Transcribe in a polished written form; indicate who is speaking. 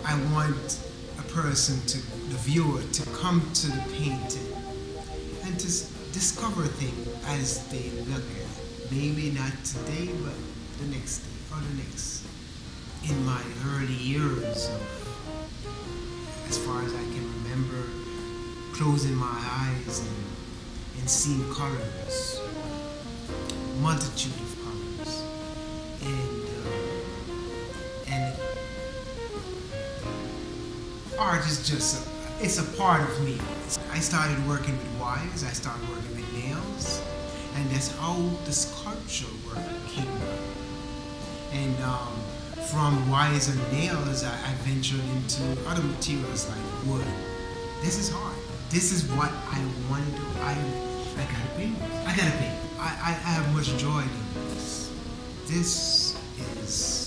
Speaker 1: I want a person the viewer, to come to the painting and to discover things as they look at it. Maybe not today, but the next day or the next. In my early years, as far as I can remember, closing my eyes and seeing colors, multitude of colors, and art is just it's a part of me. I started working with wires, I started working with nails, and that's how the sculpture work came up. And from wires and nails, I ventured into other materials like wood. This is hard. This is what I want to do. I gotta paint. I have much joy in this. This is